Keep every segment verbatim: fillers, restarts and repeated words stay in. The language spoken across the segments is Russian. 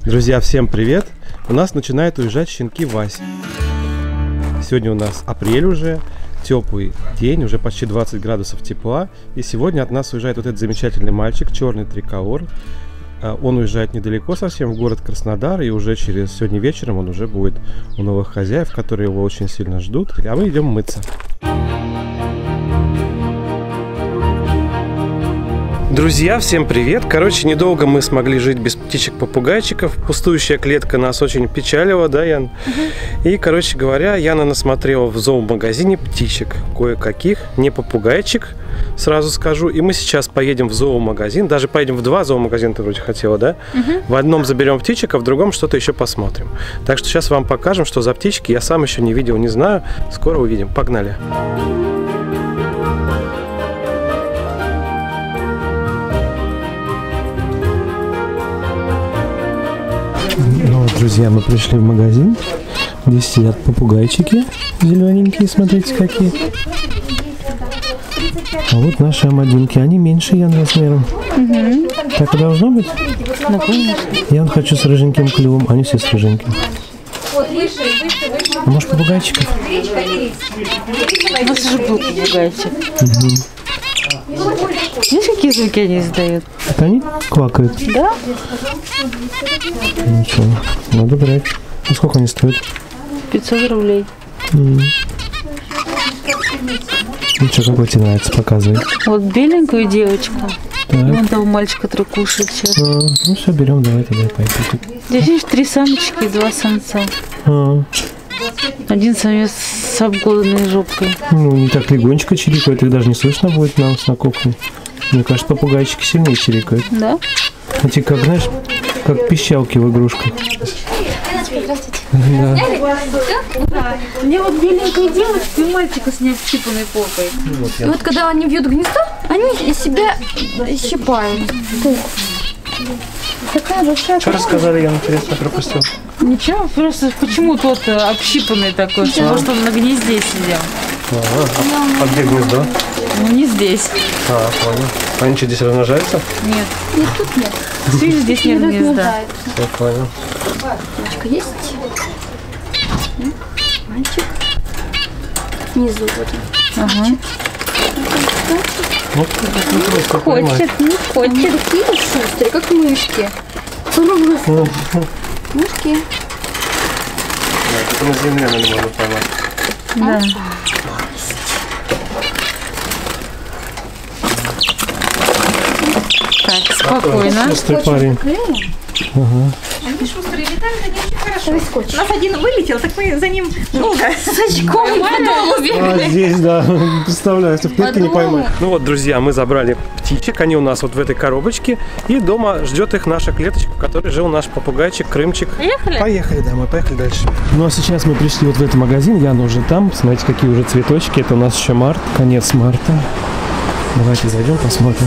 Друзья, всем привет! У нас начинают уезжать щенки Васи. Сегодня у нас апрель уже, теплый день, уже почти двадцать градусов тепла. И сегодня от нас уезжает вот этот замечательный мальчик, черный триколор. Он уезжает недалеко совсем, в город Краснодар, и уже через сегодня вечером он уже будет у новых хозяев, которые его очень сильно ждут. А мы идем мыться. Друзья, всем привет! Короче, недолго мы смогли жить без птичек-попугайчиков. Пустующая клетка нас очень печалила, да, Ян? Угу. И, короче говоря, Яна насмотрела в зоомагазине птичек кое-каких, не попугайчик, сразу скажу. И мы сейчас поедем в зоомагазин, даже поедем в два зоомагазина, ты вроде хотела, да? Угу. В одном заберем птичек, а в другом что-то еще посмотрим. Так что сейчас вам покажем, что за птички. Я сам еще не видел, не знаю. Скоро увидим. Погнали! Ну вот, друзья, мы пришли в магазин. Здесь сидят попугайчики зелененькие, смотрите какие. А вот наши амадинки, они меньше Ян размером. Угу. Так и должно быть? Ну, конечно. Я вот хочу с рыженьким клювом, они все с рыженьким. А может, попугайчиков? У нас же был попугайчик. Угу. Видишь, какие звуки они издают? Это они квакают? Да. Ну что, надо брать. А сколько они стоят? пятьсот рублей. Mm. Ну что, какой тебе нравится, показывай. Вот беленькую девочку. Так. Вон того мальчика, который кушает сейчас. А, ну все, берем, давай тогда пойдем. Здесь видишь три самочки и два самца. А. Один самец с обглоданной жопкой. Ну, не так легонечко чирикает, их даже не слышно будет нам на кухне. Мне кажется, попугайчики сильнее чирикают. Да? Эти, как, знаешь, как пищалки в игрушках. Да. Мне вот беленькая девочка и мальчика с необщипанной попой. Вот и вот когда они вьют гнездо, они себя щипают. Такая большая. Что рассказали, я интересно пропустил? Ничего, просто почему тот общипанный такой, да. Потому что он на гнезде сидел. Ага. А, а где гнездо? Ну не здесь. А, понял. Они что, здесь размножаются? Нет. Нет, тут нет. Видишь, здесь нет гнезда. Я понял. Девочка есть? Мальчик. Внизу вот он. Ага. Вот, не хочет, не хочет. Такие шустрые, как мышки. Мышки. Да, это на земле она не может поймать. Да. Так, спокойно. Шустрый парень. Ага. Они шустрые летают, они очень хорошо. У нас один вылетел, так мы за ним долго с очком по дому бегали. А здесь, да, представляю, если в клетке не поймать. Ну вот, друзья, мы забрали птичек, они у нас вот в этой коробочке. И дома ждет их наша клеточка, в которой жил наш попугайчик, Крымчик. Поехали? Поехали, да, мы поехали дальше. Ну а сейчас мы пришли вот в этот магазин, Яна уже там. Смотрите, какие уже цветочки. Это у нас еще март, конец марта. Давайте зайдем, посмотрим.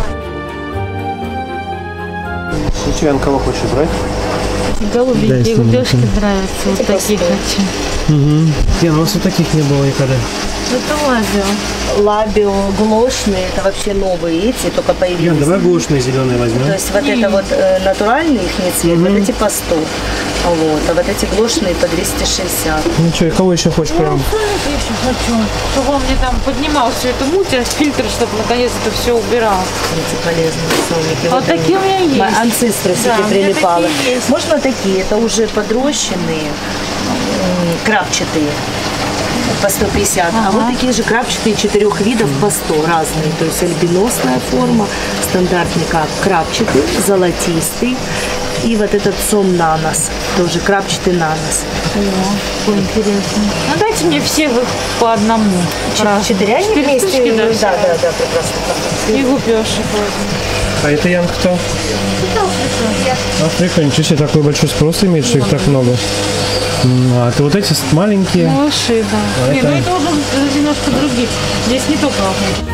Ну что, Ян, кого хочешь брать? Голубенькие губежки нравятся, вот такие хочу. Угу. Не, ну у нас вот таких не было никогда. Это лабио. Лабио, глошные, это вообще новые эти, только появились. Ян, давай глушные зеленые возьмем. То есть вот это вот э, натуральный их цвет, угу. вот эти по сто. Вот, а вот эти глошные по двести шестьдесят. Ну что, кого еще хочешь прям? Я еще хочу, чтобы он мне там поднимал всю эту муть, а фильтр, чтобы наконец это все убирал. Эти полезные сомики. Вот, вот такие у меня есть. Анцистросики, да, прилипалы. Можно такие, это уже подрощенные, крапчатые. По сто пятьдесят, ага. А вот такие же крапчатые четырех видов по сто разные. То есть альбиносная форма, стандартный как крапчатый, золотистый. И вот этот сомнанос, тоже крапчатый нанос. О, интересно. Ну дайте мне все их по одному. Четыре они вместе? Штучки, да, да, да, да, прекрасно. И гупешек возьму. А это, Ян, кто? Африка, ничего себе, такой большой спрос имеет, что их так много. А это вот эти маленькие? Малыши, да. А не, это... ну это уже немножко другие. Здесь не только Африка.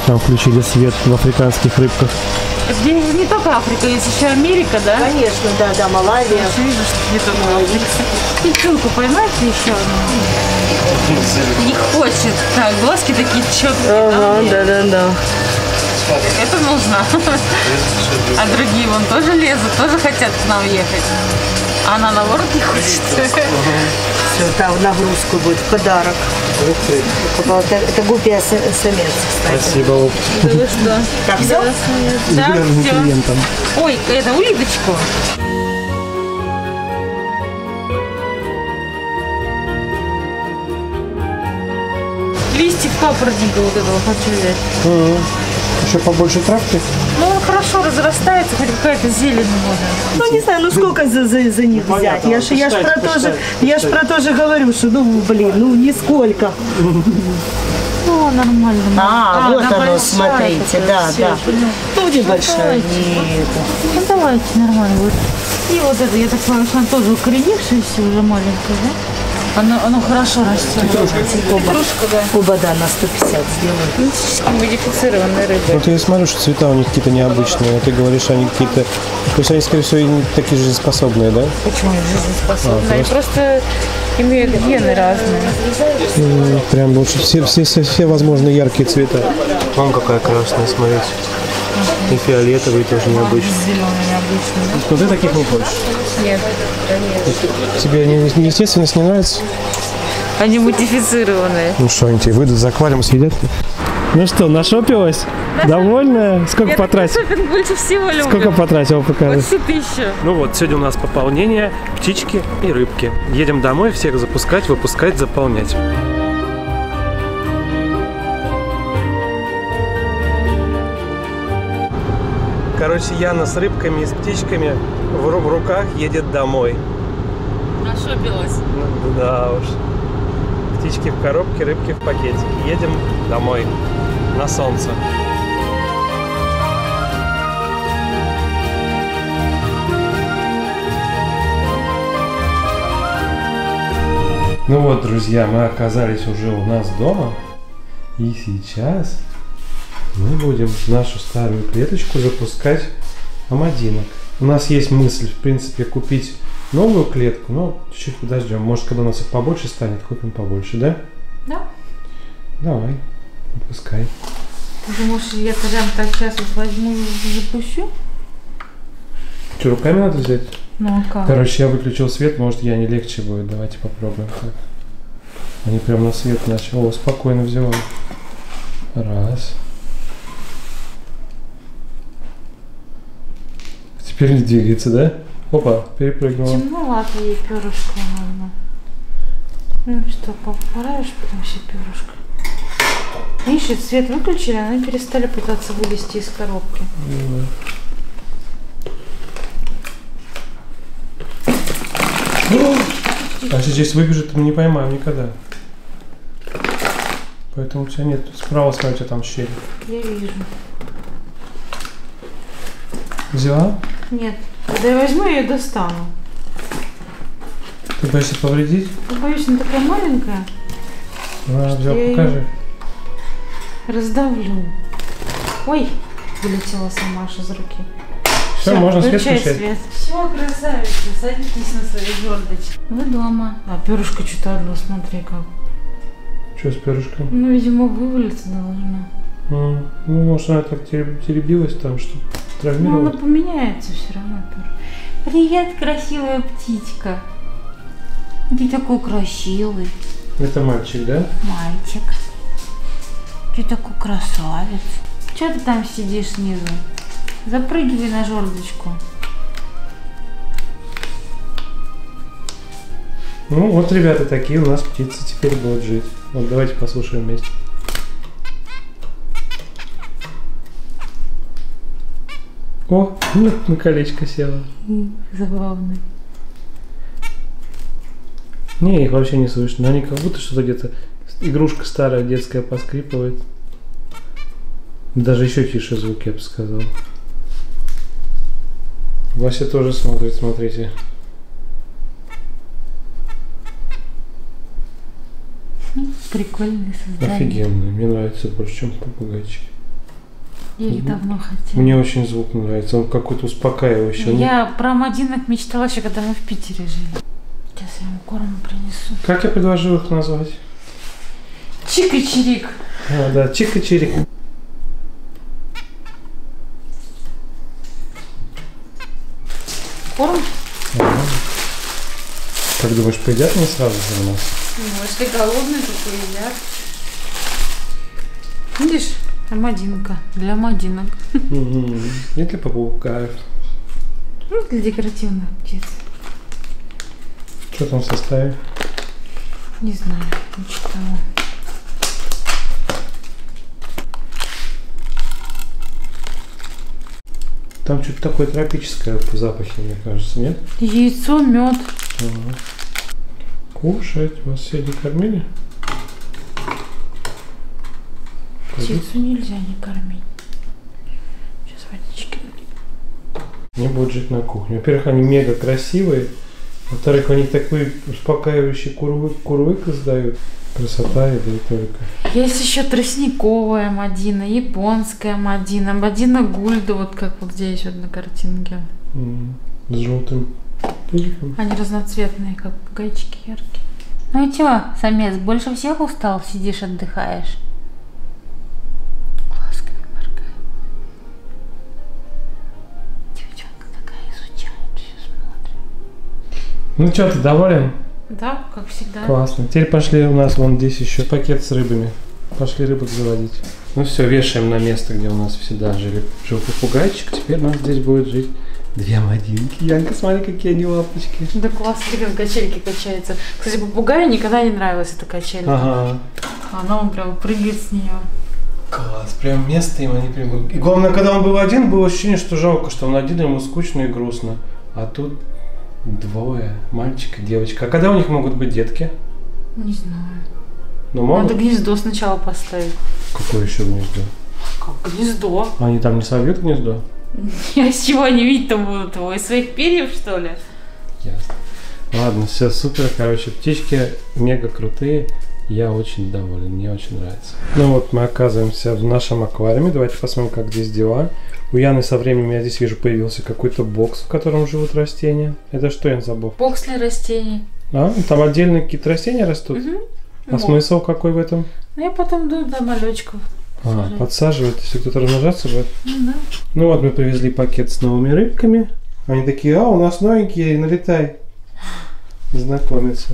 там включили свет в африканских рыбках. Здесь же не только Африка, есть еще Америка, да? Конечно, да, да, Малавия. Я же вижу, что не только Африка. Печенку поймайте еще одну. Не хочет. Так, глазки такие четкие. Ага, да, да, да. Это нужно. А другие вон тоже лезут, тоже хотят к нам ехать. А она наоборот не хочет. Все, там нагрузку будет в подарок. Это, это гупия самец, кстати. Спасибо. Да вы что? Так, все? Да, все. Ой, это улиточку. Листьев папоротника вот этого хочу взять. Угу. Еще побольше травки? Ну, он хорошо разрастается, хоть какая-то зелень можно. Ну, не знаю, ну сколько за, за, за них ну, взять? Я же я ж про то же, я ж про то же говорю, что, ну, блин, ну, нисколько. Ну, нормально. А, а вот оно, смотрите, да, да. Ну, небольшая. Ну, давайте, нормально будет. И вот это, я так понимаю, что она тоже укоренившаяся, уже маленькая, да? Оно, оно хорошо растет. Оба, да. Оба, да, на сто пятьдесят сделают. Генетически модифицированные рыбы. Вот я смотрю, что цвета у них какие-то необычные. Ты говоришь, они какие-то... То есть они, скорее всего, и такие жизнеспособные, да? Почему они жизнеспособны? А, они просто имеют гены разные. М, Прям лучше все, все, все, все возможные яркие цвета. Вон какая красная, смотрите. И фиолетовый тоже необычный. Зеленый необычный. Но ты таких не хочешь? Нет, да нет. Тебе не, не, естественность не нравится? Они модифицированные. Ну что, они тебе выйдут за аквариум, съедят? Ну что, нашопилась? Довольная? Сколько Я потратил? шопинг больше всего люблю. Сколько потратил, покажи. Почти тысячу. Ну вот, сегодня у нас пополнение, птички и рыбки. Едем домой, всех запускать, выпускать, заполнять. Короче, Яна с рыбками и с птичками в, ру в руках едет домой. Нашопилась. Ну, да уж. Птички в коробке, рыбки в пакетике. Едем домой на солнце. Ну вот, друзья, мы оказались уже у нас дома. И сейчас мы будем в нашу старую клеточку запускать амадинок. У нас есть мысль, в принципе, купить новую клетку, но чуть-чуть подождем. Может, когда у нас их побольше станет, купим побольше, да? Да. Давай, выпускай. Ты думаешь, я прям так сейчас вот возьму и запущу? Что, руками надо взять? Ну а как? Короче, я выключил свет, может, я не легче будет. Давайте попробуем так. Они прям на свет начали. О, спокойно взяла. Раз. Теперь не двигается, да? Опа, перепрыгнула. Темновато ей перышко надо. Ну что, поправишь потом все перышко. Видишь, свет выключили, они перестали пытаться вылезти из коробки. Ну, да. А если здесь выбежит, мы не поймаем никогда. Поэтому у тебя нет. Справа, смотри, у тебя там щель. Я вижу. Взяла? Нет. Когда я возьму, я ее достану. Ты боишься повредить? Я боюсь, она такая маленькая. А, взял, я покажи. ее раздавлю. Ой, вылетела сама аж из руки. Все, Всё, можно свет включай включать. свет. Все, красавица, садитесь на свои жердочки. Вы дома. А перышко что-то одно, смотри как. Что с перышком? Ну, видимо, вывалиться должна. А, ну, может, она так теребилась там, что Ну, она травмировалась. поменяется все равно. Привет, красивая птичка. Ты такой красивый Это мальчик, да? мальчик. Ты такой красавец. Че ты там сидишь снизу? Запрыгивай на жердочку. Ну, вот, ребята, такие у нас птицы теперь будут жить. Вот, давайте послушаем вместе. О, на колечко села. Забавно. Не, их вообще не слышно. Они как будто что-то где-то... Игрушка старая, детская, поскрипывает. Даже еще тише звук, я бы сказал. Вася тоже смотрит, смотрите. Прикольный создание. Офигенно. Мне нравится больше, чем попугайчики. Я их давно хотела. Мне очень звук нравится, он какой-то успокаивающий. Я про Амадинок мечтала еще, когда мы в Питере жили. Сейчас я ему корм принесу. Как я предложил их назвать? Чик и чирик. А, да, чик и чирик. Корм? Ага. Как думаешь, поедят не сразу же у нас? Ну, если голодные, то поедят. Видишь, Амадинка. Для Амадинок. Угу. И для попугаев. Ну, для декоративных птиц. Что там в составе? Не знаю, не читала. Там что-то такое тропическое по запахе, мне кажется, нет? Яйцо, мед. Ага. Кушать. Вас сегодня кормили? Птицу нельзя не кормить. Сейчас водички. Не будут жить на кухне. Во-первых, они мега красивые. Во-вторых, они такой успокаивающий курвык, курвык издают. Красота и да и только. Есть еще тростниковая Амадина, японская Амадина, Амадина Гульда, вот как вот здесь вот на картинке. Mm. С желтым пыльником. Они разноцветные, как попугайчики яркие. Ну и чё, самец, больше всех устал, сидишь, отдыхаешь? Глазками моргает. Девчонка такая изучает, все смотрит. Ну что, ты доволен? Да, как всегда. Классно. Теперь пошли, у нас вон здесь еще пакет с рыбами. Пошли рыбок заводить. Ну все, вешаем на место, где у нас всегда жили, жил попугайчик. Теперь у нас здесь будет жить две Амадинки. Янка, смотри, какие они лапочки. Да классно, как качельки качается. Кстати, попугаю никогда не нравилась эта качелька. Ага. Она он прям прыгает с нее. Класс, прям место им они прям... И главное, когда он был один, было ощущение, что жалко, что он один, ему скучно и грустно. А тут двое, мальчик и девочка. А когда у них могут быть детки? Не знаю. Ну, могут? Надо гнездо сначала поставить. Какое еще гнездо? Как гнездо? Они там не совьют гнездо? Я с чего они видеть-то будут его? Из своих перьев, что ли? Ясно. Ладно, все супер. Короче, птички мега крутые. Я очень доволен, мне очень нравится. Ну вот мы оказываемся в нашем аквариуме. Давайте посмотрим, как здесь дела. У Яны со временем, я здесь вижу, появился какой-то бокс, в котором живут растения. Это что я забыл? Бокс для растений. А, там отдельно какие-то растения растут? Угу. А Вот. смысл какой в этом? Ну я потом иду до малечков. А, подсаживают, если кто-то размножаться будет. Ну да. Ну вот мы привезли пакет с новыми рыбками. Они такие, а, у нас новенькие, налетай. Знакомиться.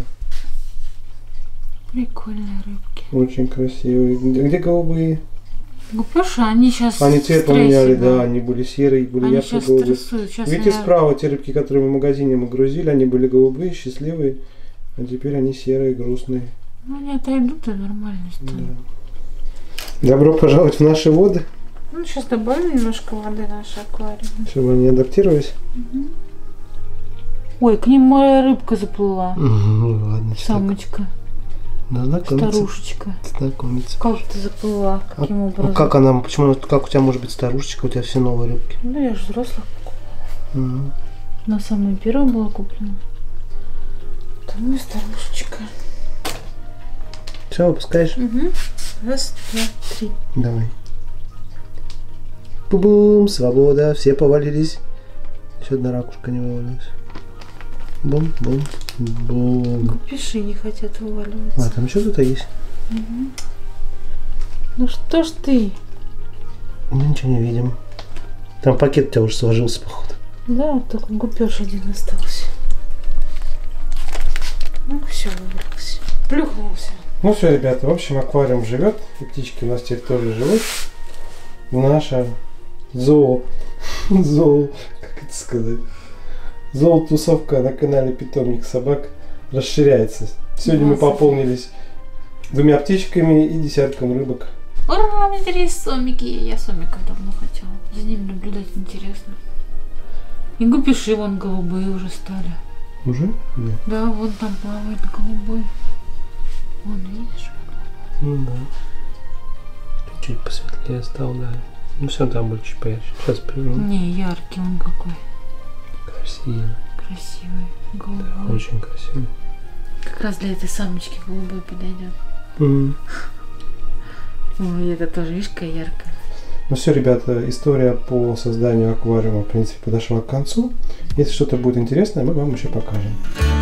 Прикольные рыбки. Очень красивые. Где, где голубые? Гупеши, они сейчас Они цвет поменяли, да, они были серые, были Они ярко сейчас голубые. стрессуют. Сейчас Видите, я... справа те рыбки, которые мы в магазине мы грузили, они были голубые, счастливые, а теперь они серые, грустные. Ну они отойдут и нормально станут. Да. Добро пожаловать в наши воды. Ну сейчас добавим немножко воды в наш аквариум. Чтобы они адаптировались. Угу. Ой, к ним моя рыбка заплыла. Угу, ладно, Самочка. Старушечка. Знакомиться. Как ты заплыла? Каким а, образом? А как она, почему, как у тебя может быть старушечка, у тебя все новые рыбки? Ну я же взрослых покупала. Угу. Она самая первая была куплена. Там и старушечка. Все, выпускаешь? Угу. Раз, два, три. Давай. Бум, свобода, все повалились. Еще одна ракушка не вывалилась. Бум, бум, бум. Пиши, не хотят вываливаться. А, там еще кто-то есть? Угу. Ну что ж ты? Мы ничего не видим. Там пакет у тебя уже сложился, походу. Да, только гупеж один остался. Ну все, выбрался. Плюхнулся. Ну все, ребята, в общем, аквариум живет. И птички у нас теперь тоже живут. Наша зоо. Зоо. Как это сказать? Зоотусовка на канале Питомник собак расширяется. Сегодня мы пополнились двумя птичками и десятком рыбок. Ура, у меня есть сомики. Я сомиков давно хотела. За ними наблюдать интересно. И гупеши вон голубые уже стали. Уже? Нет. Да, вон там плавает голубой. Вон, видишь? Ну да. Чуть посветлее стал, да. Ну все, там будет чуть поярче. Сейчас приведу. Не, яркий он какой. Красивый. Красивый. Голубой. Да, очень красивый. Как раз для этой самочки голубой подойдет. Mm. Ой, это тоже, видишь, какая яркая. Ну все, ребята, история по созданию аквариума, в принципе, подошла к концу. Если что-то будет интересное, мы вам еще покажем.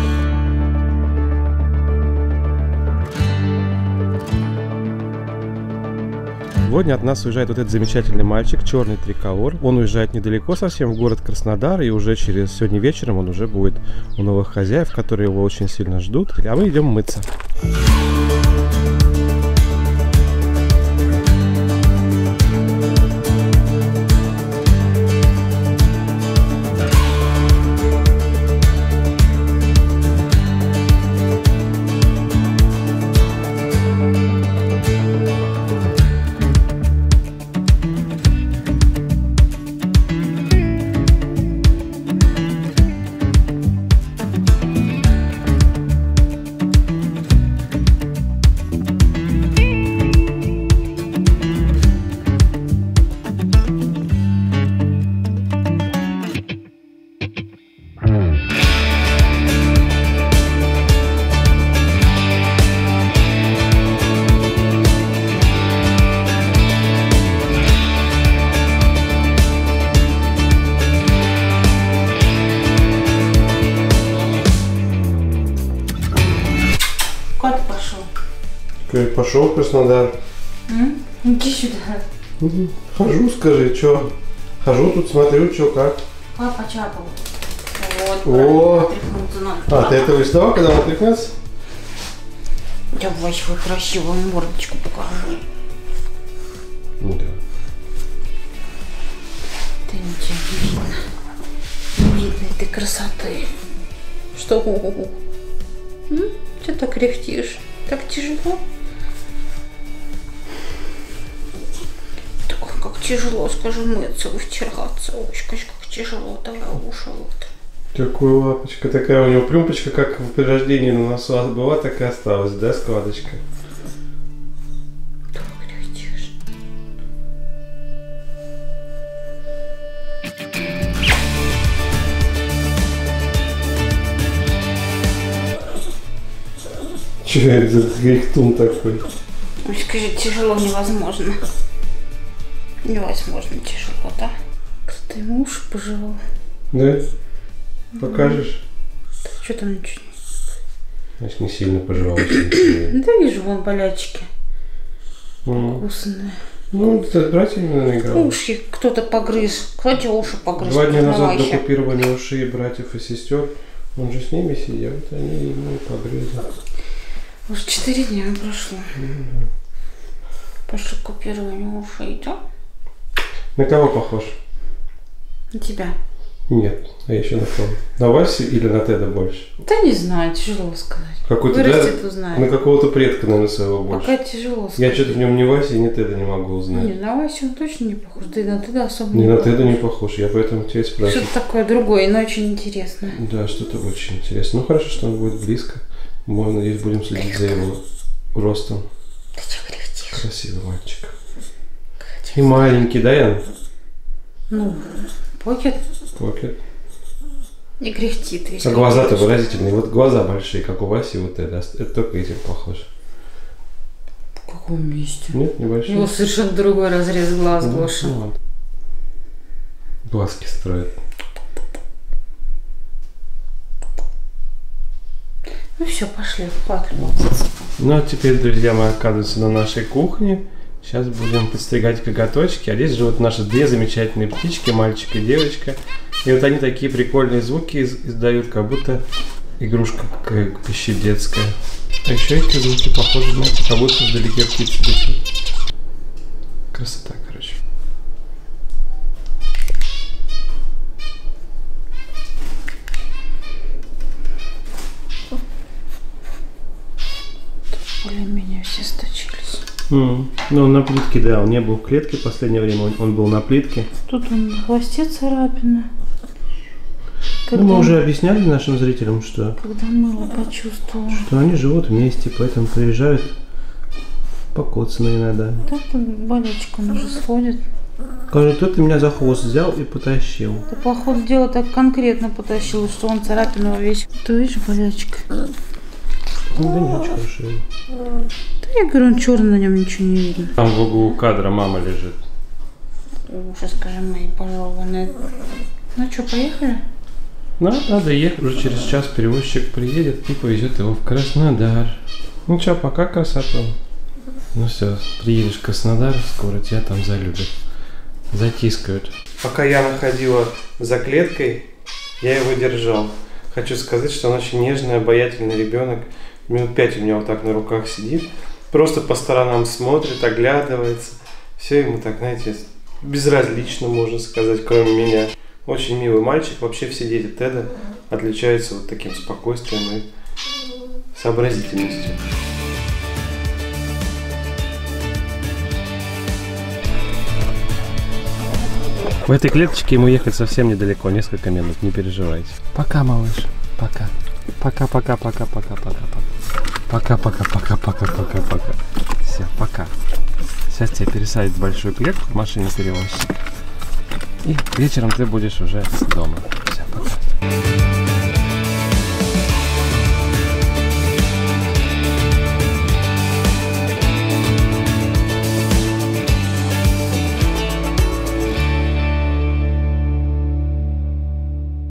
Сегодня от нас уезжает вот этот замечательный мальчик, черный триколор. Он уезжает недалеко совсем, в город Краснодар, и уже через сегодня вечером он уже будет у новых хозяев, которые его очень сильно ждут. А мы идем мыться. Как пошел в Краснодар? М? Иди сюда. Угу. Хожу, скажи, что? Хожу тут, смотрю, что как. Папа чапал. Вот, О! надо. А, ты этого ждал, когда он отряхнется? Давай свою красивую мордочку покажи. Ну да. Да ничего не видно. Не видно этой красоты. Что? М? Что так кряхтишь? Так тяжело? Так как тяжело, скажу, мыться, втираться. Ой, как тяжело, давай уши вот. Такая лапочка, такая у него плюмпочка, как при рождении на носу была, так и осталась, да, складочка? Так кряхтишь. Че это за грехтун такой? Ой, скажи, тяжело невозможно. Невозможно тяжело, да? Кто-то ему уши пожевал. Да? Покажешь? Да, что там ничего не... Значит, не сильно пожевал. Да вижу, вон болячки. Mm. Вкусные. Ну, ты с братьями, наверное, играл. Ушки кто-то погрыз. Кстати, уши погрыз. Два дня назад Давай до купирования ушей братьев и сестер. Он же с ними сидел, вот они ему и погрызли. Уже четыре дня прошло. Mm-hmm. После купирования ушей, да? На кого похож? На тебя. Нет, а еще на кого? На Васю или на Теда больше? Да не знаю, тяжело сказать. Какой-то, вырастет, да, узнаем. на какого-то предка, наверное, своего больше. Пока тяжело сказать. Я что-то в нем ни Васи, ни Теда не могу узнать. Не, на Васю он точно не похож. Да и на Теда особо Ни не на похож. Теда не похож, я поэтому тебя и спрашиваю. Что-то такое другое, но очень интересное. Да, что-то очень интересно. Ну хорошо, что он будет близко. Мы, надеюсь, будем следить за его ростом. Ты что кряхтишь? Красивый мальчик. И маленький, да, Ян? Ну, покет. Покет. Не кряхтит. Весь А глаза-то кряхтит. выразительные. Вот глаза большие, как у Васи, вот это. Это только этим похож. В каком месте? Нет, У небольшой. него совершенно другой разрез глаз, Ну, Гоша. ну вот. Глазки строит. Ну все, пошли, хватит молчаться. Ну а теперь, друзья, мы оказываемся на нашей кухне. Сейчас будем подстригать коготочки. А здесь живут наши две замечательные птички, мальчик и девочка. И вот они такие прикольные звуки издают, как будто игрушка какая пищит детская. А еще эти звуки похожи, знаете, как будто вдалеке птицы летят. Красота, короче. Более-менее все сточились. Mm. Ну, он на плитке, да, он не был в клетке в последнее время, он, он был на плитке. Тут он на хвосте царапина. Ну, мы уже объясняли нашим зрителям, что, Когда мыло почувствовала. что они живут вместе, поэтому приезжают покоцанные иногда. Да, тут болячка, он уже сходит. Скажи, кто ты меня за хвост взял и потащил? Ты, по ходу дела, так конкретно потащил, что он царапину весь. Ты видишь, болячка? Ну, да не очень хорошо. Да я говорю, он черный, на нем ничего не видно. Там в углу кадра мама лежит. Ужас, скажи, мои пожеванные. Ну что, поехали? Ну, надо ехать. Уже через час перевозчик приедет и повезет его в Краснодар. Ну что, пока, красота. Ну все, приедешь в Краснодар, скоро тебя там залюбят. Затискают. Пока Яна ходила за клеткой, я его держал. Хочу сказать, что он очень нежный, обаятельный ребенок. Минут пять у меня вот так на руках сидит. Просто по сторонам смотрит, оглядывается. Все ему так, знаете, безразлично, можно сказать, кроме меня. Очень милый мальчик. Вообще все дети Теда отличаются вот таким спокойствием и сообразительностью. В этой клеточке ему ехать совсем недалеко, несколько минут, не переживайте. Пока, малыш, пока. Пока, пока, пока, пока, пока, пока. Пока, пока, пока, пока, пока, пока. Все, пока. Сейчас тебя пересадят в большую клетку в машине перевозчик. И вечером ты будешь уже дома.